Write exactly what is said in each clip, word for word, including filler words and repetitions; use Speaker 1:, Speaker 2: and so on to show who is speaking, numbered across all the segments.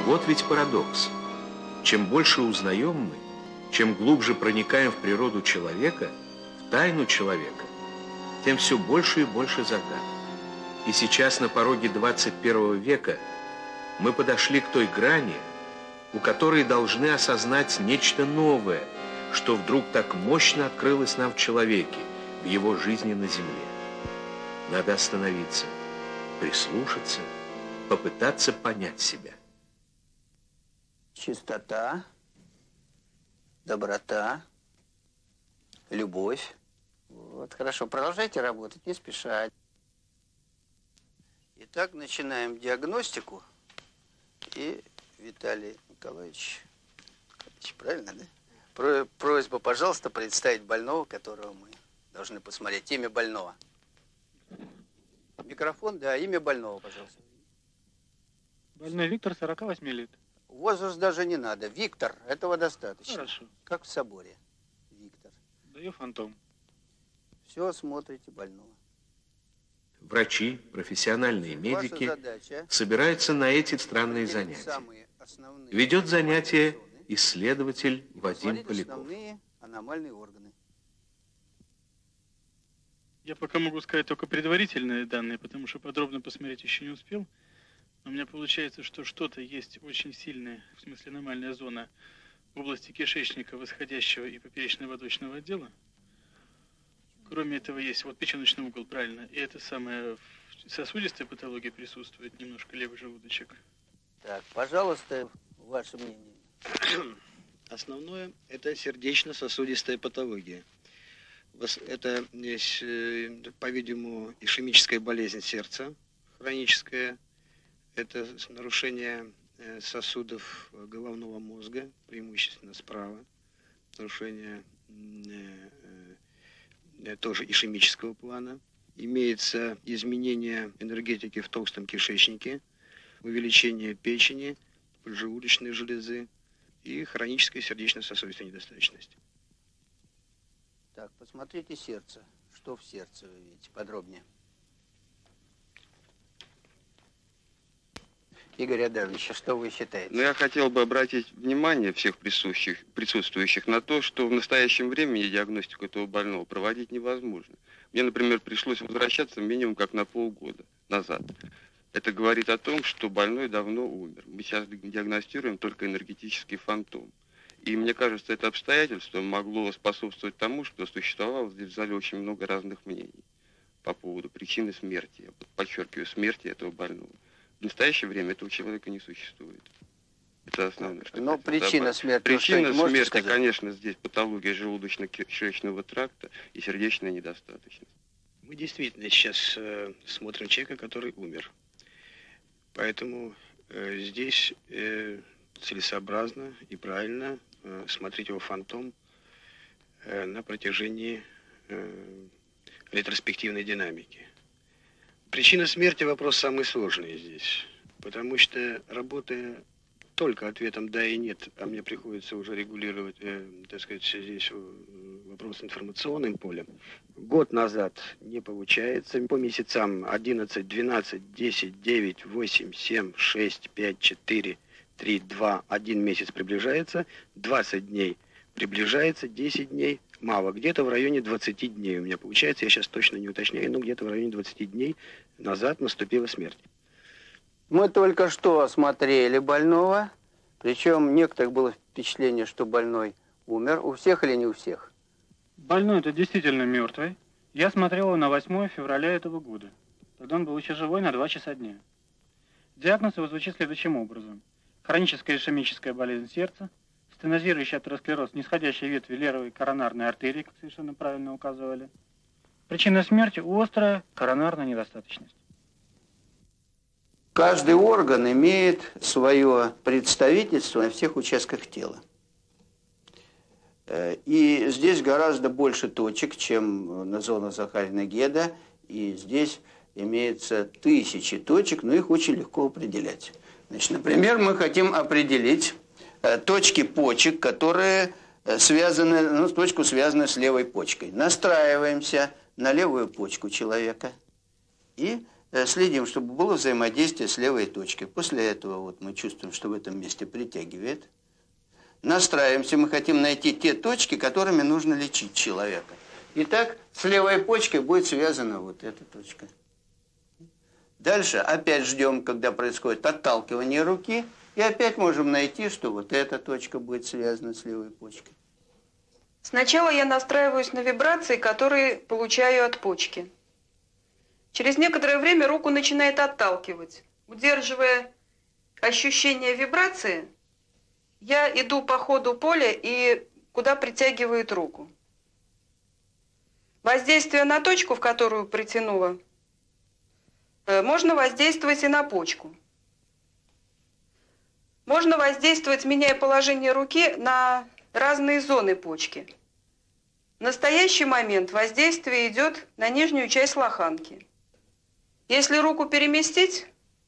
Speaker 1: Вот ведь парадокс. Чем больше узнаем мы, чем глубже проникаем в природу человека, в тайну человека, тем все больше и больше загадок. И сейчас на пороге двадцать первого века мы подошли к той грани, у которой должны осознать нечто новое, что вдруг так мощно открылось нам в человеке, в его жизни на земле. Надо остановиться, прислушаться, попытаться понять себя.
Speaker 2: Чистота, доброта, любовь. Вот, хорошо, продолжайте работать, не спешать. Итак, начинаем диагностику. И Виталий Николаевич, правильно, да? Про, просьба, пожалуйста, представить больного, которого мы должны посмотреть. Имя больного. Микрофон, да, имя больного, пожалуйста.
Speaker 3: Больной Виктор, сорока восьми лет.
Speaker 2: Возраст даже не надо. Виктор, этого достаточно.
Speaker 3: Хорошо.
Speaker 2: Как в соборе. Виктор.
Speaker 3: Даю фантом.
Speaker 2: Все, смотрите больного.
Speaker 1: Врачи, профессиональные медики
Speaker 2: задача,
Speaker 1: собираются на эти странные занятия. Ведет занятие исследователь Вадим Поляков.
Speaker 2: Основные аномальные органы.
Speaker 3: Я пока могу сказать только предварительные данные, потому что подробно посмотреть еще не успел. Но у меня получается, что что-то есть очень сильное, в смысле аномальная зона в области кишечника, восходящего и поперечно-водочного отдела. Кроме этого есть вот печеночный угол, правильно, и это самое сосудистая патология присутствует, немножко левый желудочек.
Speaker 2: Так, пожалуйста, ваше мнение.
Speaker 4: Основное – это сердечно-сосудистая патология. Это, по-видимому, ишемическая болезнь сердца, хроническая. Это нарушение сосудов головного мозга, преимущественно справа. Нарушение тоже ишемического плана. Имеется изменение энергетики в толстом кишечнике, увеличение печени, поджелудочной железы и хроническая сердечно-сосудистая недостаточность.
Speaker 2: Так, посмотрите сердце. Что в сердце вы видите? Подробнее. Игорь Адамович, что вы считаете?
Speaker 5: Ну, я хотел бы обратить внимание всех присутствующих, присутствующих на то, что в настоящем времени диагностику этого больного проводить невозможно. Мне, например, пришлось возвращаться минимум как на полгода назад. Это говорит о том, что больной давно умер. Мы сейчас диагностируем только энергетический фантом. И мне кажется, это обстоятельство могло способствовать тому, что существовало здесь в зале очень много разных мнений по поводу причины смерти. Я подчеркиваю, смерти этого больного. В настоящее время этого человека не существует. Это основное, что
Speaker 2: Но причина смерти,
Speaker 5: причина смерти,
Speaker 2: сказать?
Speaker 5: Конечно, здесь патология желудочно-кишечного тракта и сердечная недостаточность.
Speaker 4: Мы действительно сейчас э, смотрим человека, который умер. Поэтому э, здесь э, целесообразно и правильно э, смотреть его фантом э, на протяжении э, ретроспективной динамики. Причина смерти – вопрос самый сложный здесь, потому что, работая только ответом «да» и «нет», а мне приходится уже регулировать, э, так сказать, здесь вопрос информационным полем, год назад не получается. По месяцам одиннадцать, двенадцать, десять, девять, восемь, семь, шесть, пять, четыре, три, два, один месяц приближается, двадцать дней приближается, десять дней мало. Где-то в районе двадцати дней у меня получается, я сейчас точно не уточняю, но где-то в районе двадцати дней назад наступила смерть.
Speaker 2: Мы только что осмотрели больного, причем у некоторых было впечатление, что больной умер. У всех или не у всех?
Speaker 3: Больной это действительно мертвый. Я смотрел его на восьмое февраля этого года. Тогда он был еще живой на два часа дня. Диагноз его звучит следующим образом. Хроническая ишемическая болезнь сердца, стенозирующий атеросклероз нисходящей ветви левой коронарной артерии, как совершенно правильно указывали. Причина смерти – острая коронарная недостаточность.
Speaker 2: Каждый орган имеет свое представительство на всех участках тела. И здесь гораздо больше точек, чем на зоне Захарина-Геда. И здесь имеется тысячи точек, но их очень легко определять. Значит, например, мы хотим определить точки почек, которые связаны, ну, точку связаны с левой почкой. Настраиваемся на левую почку человека и следим, чтобы было взаимодействие с левой точкой. После этого вот мы чувствуем, что в этом месте притягивает. Настраиваемся, мы хотим найти те точки, которыми нужно лечить человека. Итак, с левой почкой будет связана вот эта точка. Дальше опять ждем, когда происходит отталкивание руки, и опять можем найти, что вот эта точка будет связана с левой почкой.
Speaker 6: Сначала я настраиваюсь на вибрации, которые получаю от почки. Через некоторое время руку начинает отталкивать. Удерживая ощущение вибрации, я иду по ходу поля и куда притягивает руку. Воздействие на точку, в которую притянула, можно воздействовать и на почку. Можно воздействовать, меняя положение руки, на разные зоны почки. В настоящий момент воздействие идет на нижнюю часть лоханки. Если руку переместить,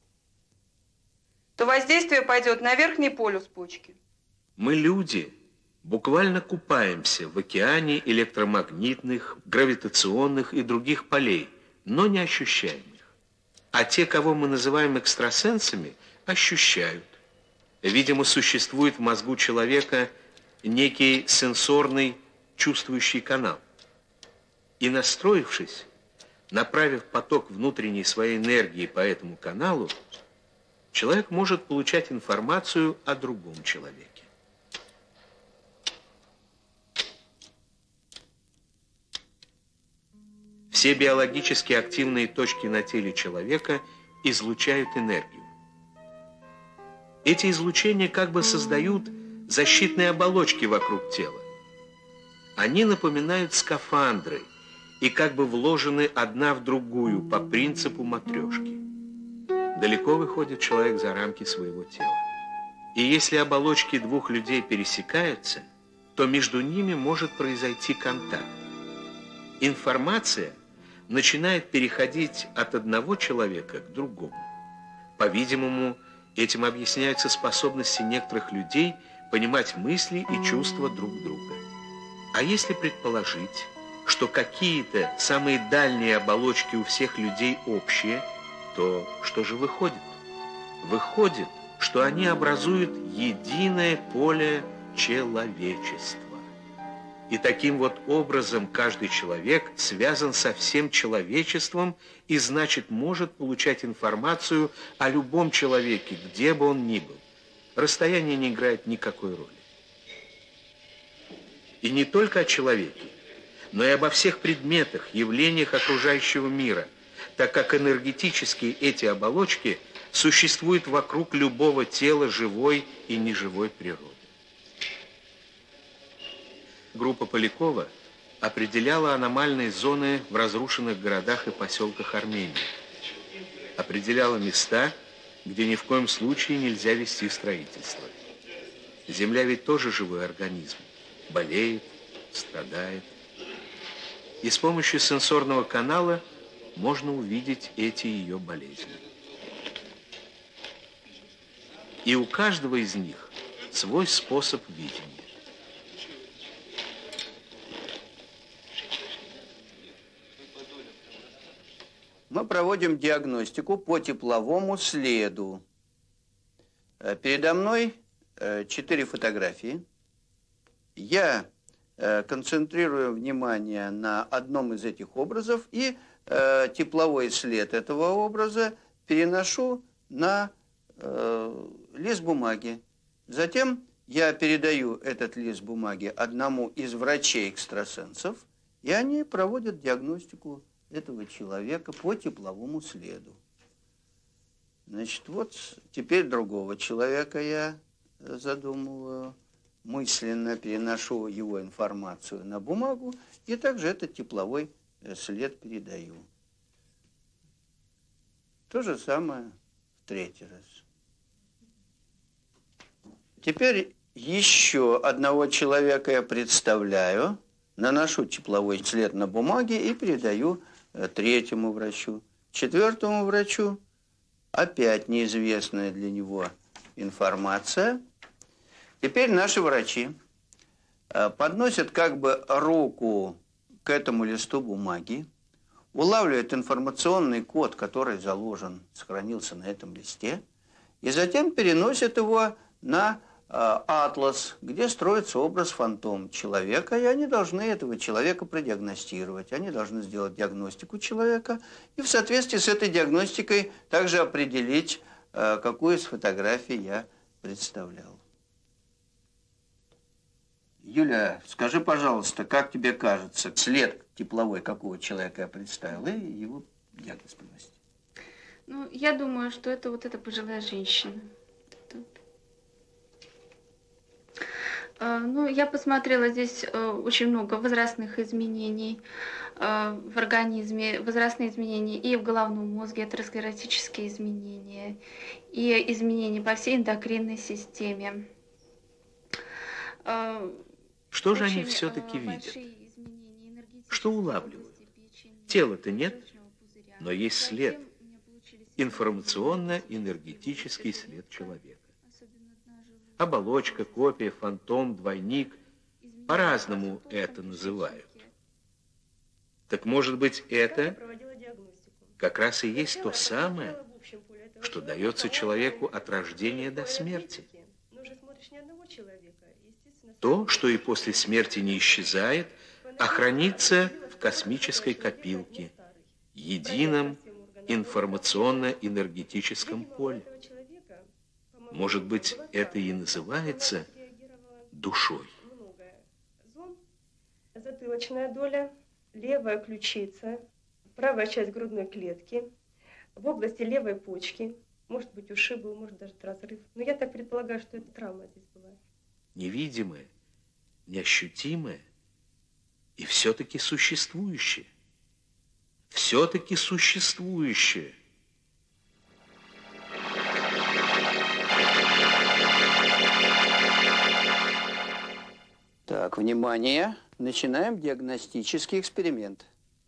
Speaker 6: то воздействие пойдет на верхний полюс почки.
Speaker 1: Мы, люди, буквально купаемся в океане электромагнитных, гравитационных и других полей, но не ощущаем их. А те, кого мы называем экстрасенсами, ощущают. Видимо, существует в мозгу человека некий сенсорный чувствующий канал. И настроившись, направив поток внутренней своей энергии по этому каналу, человек может получать информацию о другом человеке. Все биологически активные точки на теле человека излучают энергию. Эти излучения как бы создают защитные оболочки вокруг тела. Они напоминают скафандры и как бы вложены одна в другую по принципу матрешки. Далеко выходит человек за рамки своего тела. И если оболочки двух людей пересекаются, то между ними может произойти контакт. Информация начинает переходить от одного человека к другому. По-видимому, этим объясняются способности некоторых людей понимать мысли и чувства друг друга. А если предположить, что какие-то самые дальние оболочки у всех людей общие, то что же выходит? Выходит, что они образуют единое поле человечества. И таким вот образом каждый человек связан со всем человечеством и, значит, может получать информацию о любом человеке, где бы он ни был. Расстояние не играет никакой роли. И не только о человеке, но и обо всех предметах, явлениях окружающего мира, так как энергетически эти оболочки существуют вокруг любого тела живой и неживой природы. Группа Полякова определяла аномальные зоны в разрушенных городах и поселках Армении. Определяла места, где ни в коем случае нельзя вести строительство. Земля ведь тоже живой организм. Болеет, страдает. И с помощью сенсорного канала можно увидеть эти ее болезни. И у каждого из них свой способ видения.
Speaker 2: Мы проводим диагностику по тепловому следу. Передо мной четыре фотографии. Я концентрирую внимание на одном из этих образов и тепловой след этого образа переношу на лист бумаги. Затем я передаю этот лист бумаги одному из врачей-экстрасенсов, и они проводят диагностику этого человека по тепловому следу. Значит, вот теперь другого человека я задумываю, мысленно переношу его информацию на бумагу и также этот тепловой след передаю. То же самое в третий раз. Теперь еще одного человека я представляю, наношу тепловой след на бумаге и передаю третьему врачу. Четвертому врачу опять неизвестная для него информация. Теперь наши врачи подносят как бы руку к этому листу бумаги, улавливает информационный код, который заложен, сохранился на этом листе, и затем переносит его на э, атлас, где строится образ фантом человека, и они должны этого человека продиагностировать, они должны сделать диагностику человека, и в соответствии с этой диагностикой также определить, э, какую из фотографий я представлял. Юля, скажи, пожалуйста, как тебе кажется, след тепловой какого человека я представил, и его диагноз приносить?
Speaker 7: Ну, я думаю, что это вот эта пожилая женщина. Тут. А, ну, я посмотрела здесь а, очень много возрастных изменений а, в организме, возрастные изменения и в головном мозге, атеросклеротические изменения, и изменения по всей эндокринной системе. А,
Speaker 1: Что же они все-таки видят? Что улавливают? Тела-то нет, но есть след. Информационно-энергетический след человека. Оболочка, копия, фантом, двойник. По-разному это называют. Так может быть, это как раз и есть то самое, что дается человеку от рождения до смерти. То, что и после смерти не исчезает, а хранится в космической копилке, едином информационно-энергетическом поле. Может быть, это и называется душой.
Speaker 8: Затылочная доля, левая ключица, правая часть грудной клетки, в области левой почки, может быть, ушиб был, может, даже разрыв. Но я так предполагаю, что это травма здесь была.
Speaker 1: Невидимое, неощутимое и все-таки существующее. Все-таки существующее.
Speaker 2: Так, внимание. Начинаем диагностический эксперимент.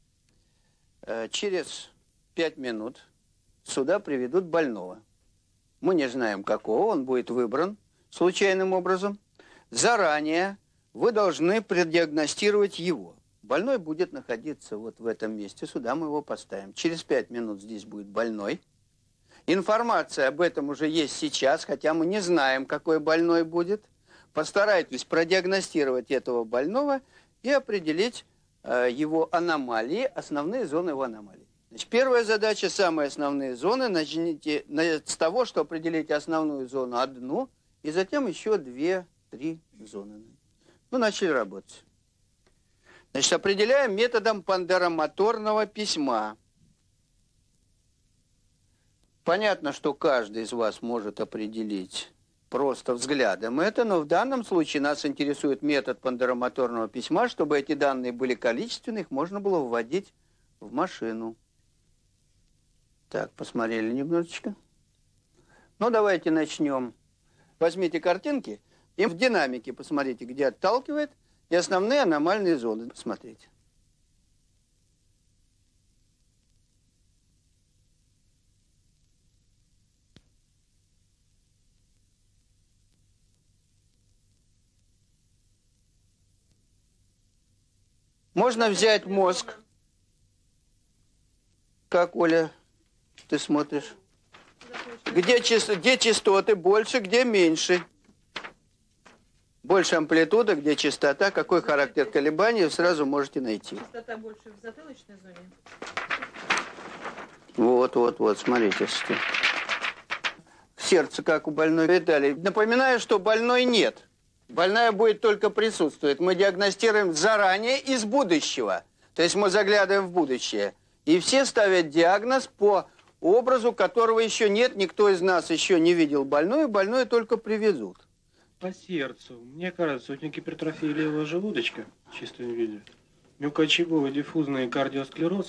Speaker 2: Через пять минут сюда приведут больного. Мы не знаем, какого, он будет выбран случайным образом. Заранее вы должны продиагностировать его. Больной будет находиться вот в этом месте, сюда мы его поставим. Через пять минут здесь будет больной. Информация об этом уже есть сейчас, хотя мы не знаем, какой больной будет. Постарайтесь продиагностировать этого больного и определить э, его аномалии, основные зоны его аномалий. Значит, первая задача, самые основные зоны, начните с того, что определите основную зону одну, и затем еще две-три зоны. Ну, начали работать. Значит, определяем методом пандеромоторного письма. Понятно, что каждый из вас может определить просто взглядом это, но в данном случае нас интересует метод пандеромоторного письма, чтобы эти данные были количественны, их можно было вводить в машину. Так, посмотрели немножечко. Ну, давайте начнем. Возьмите картинки и в динамике посмотрите, где отталкивает, и основные аномальные зоны. Посмотрите. Можно взять мозг. Как, Оля, ты смотришь? Где, где частоты больше, где меньше? Больше амплитуда, где частота, какой характер колебаний, сразу можете найти.
Speaker 9: Частота больше в затылочной зоне?
Speaker 2: Вот, вот, вот, смотрите. Сердце как у больной видали. Напоминаю, что больной нет. Больная будет только присутствовать. Мы диагностируем заранее из будущего. То есть мы заглядываем в будущее. И все ставят диагноз по образу, которого еще нет. Никто из нас еще не видел больную. Больную только привезут.
Speaker 10: По сердцу. Мне кажется, у него гипертрофия левого желудочка в чистом виде. Мелкоочаговый диффузный кардиосклероз.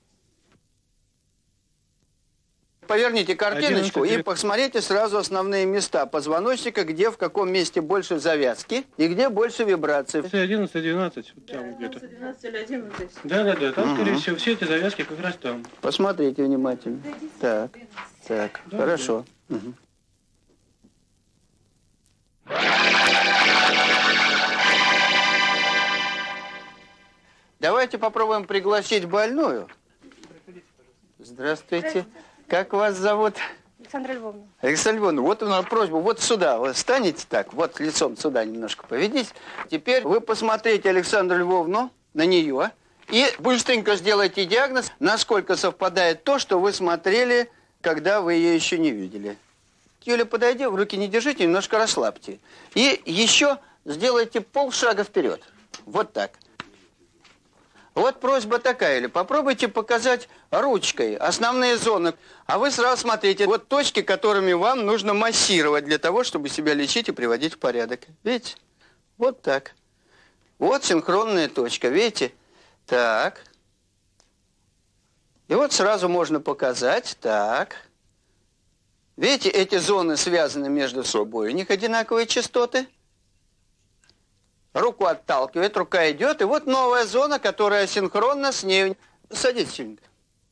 Speaker 2: Поверните картиночку и посмотрите сразу основные места позвоночника, где в каком месте больше завязки и где больше вибраций.
Speaker 10: одиннадцать двенадцать, вот там где-то.
Speaker 9: двенадцать или одиннадцать.
Speaker 10: Да, да, да, там,
Speaker 2: угу.
Speaker 10: скорее всего, все эти завязки как раз там.
Speaker 2: Посмотрите внимательно. Так, так, да, хорошо. Да. Угу. Давайте попробуем пригласить больную Здравствуйте. Как вас зовут?
Speaker 11: Александра Львовна.
Speaker 2: Александра Львовна, вот у нас просьба, вот сюда, вот станете так, вот лицом сюда немножко поведитесь. Теперь вы посмотрите Александру Львовну, на нее, и быстренько сделайте диагноз, насколько совпадает то, что вы смотрели, когда вы ее еще не видели. Юля, подойди, в руки не держите, немножко расслабьте. И еще сделайте полшага вперед. Вот так. Вот просьба такая, или попробуйте показать ручкой основные зоны. А вы сразу смотрите, вот точки, которыми вам нужно массировать для того, чтобы себя лечить и приводить в порядок. Видите? Вот так. Вот синхронная точка, видите? Так. И вот сразу можно показать, так. Видите, эти зоны связаны между собой, у них одинаковые частоты. Руку отталкивает, рука идет, и вот новая зона, которая синхронна с ней. Садитесь, Сенька.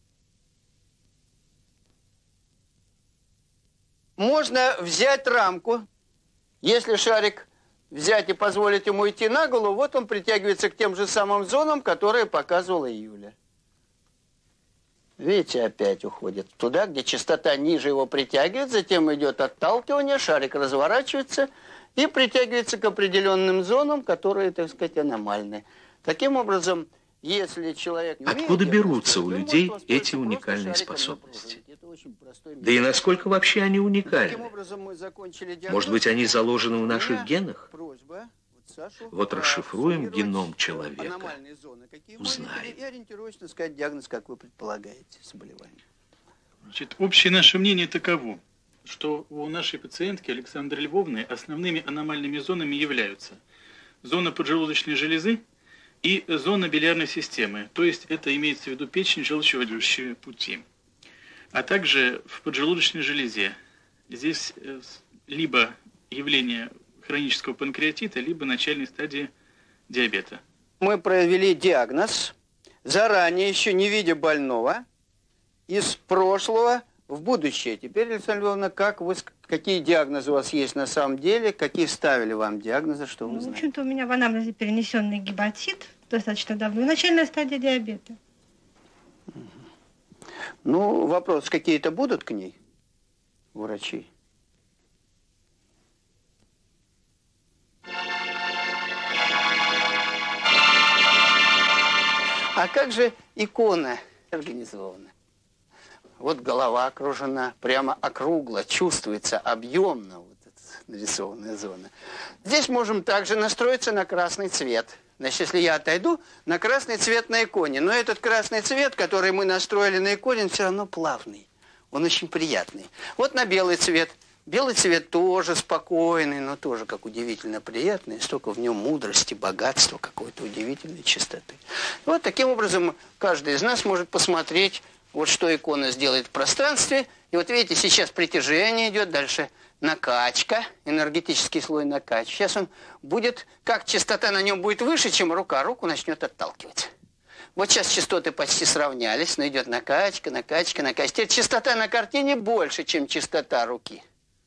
Speaker 2: Можно взять рамку, если шарик взять и позволить ему идти на голову, вот он притягивается к тем же самым зонам, которые показывала Юля. Видите, опять уходит туда, где частота ниже его притягивает, затем идет отталкивание, шарик разворачивается и притягивается к определенным зонам, которые, так сказать, аномальны. Таким образом, если человек...
Speaker 1: Откуда берутся у людей эти уникальные способности? Да и насколько вообще они уникальны? Может быть, они заложены в наших генах? Вот расшифруем геном человека, узнаем.
Speaker 2: И ориентировочно сказать диагноз, как вы предполагаете, заболевание.
Speaker 3: Значит, общее наше мнение таково, что у нашей пациентки Александры Львовны основными аномальными зонами являются зона поджелудочной железы и зона билиарной системы, то есть это имеется в виду печень, желчевыводящие пути, а также в поджелудочной железе. Здесь либо явление хронического панкреатита, либо начальной стадии диабета.
Speaker 2: Мы провели диагноз, заранее, еще не видя больного, из прошлого в будущее. Теперь, Александра Львовна, как вы, какие диагнозы у вас есть на самом деле, какие ставили вам диагнозы, что вы
Speaker 11: ну,
Speaker 2: знаете?
Speaker 11: В общем-то, у меня в анамнезе перенесенный гепатит достаточно давно, и начальная стадия диабета.
Speaker 2: Ну, вопросы какие-то будут к ней, врачи? А как же икона организована? Вот голова окружена, прямо округло, чувствуется объемно вот эта нарисованная зона. Здесь можем также настроиться на красный цвет. Значит, если я отойду, на красный цвет на иконе. Но этот красный цвет, который мы настроили на иконе, он все равно плавный. Он очень приятный. Вот на белый цвет. Белый цвет тоже спокойный, но тоже как удивительно приятный. Столько в нем мудрости, богатства, какой-то удивительной чистоты. Вот таким образом каждый из нас может посмотреть, вот что икона сделает в пространстве. И вот видите, сейчас притяжение идет, дальше накачка, энергетический слой накачки. Сейчас он будет, как частота на нем будет выше, чем рука, руку начнет отталкивать. Вот сейчас частоты почти сравнялись, но идет накачка, накачка, накачка. Теперь частота на картине больше, чем частота руки.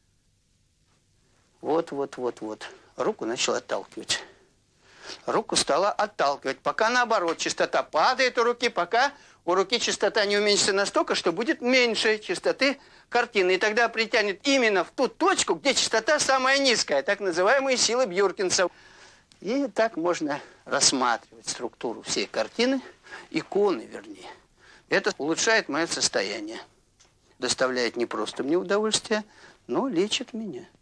Speaker 2: Вот, вот, вот, вот. Руку начал отталкивать. Руку стала отталкивать. Пока наоборот, частота падает у руки, пока у руки частота не уменьшится настолько, что будет меньше частоты картины. И тогда притянет именно в ту точку, где частота самая низкая, так называемые силы Бьюркинса. И так можно рассматривать структуру всей картины, иконы вернее. Это улучшает мое состояние. Доставляет не просто мне удовольствие, но лечит меня.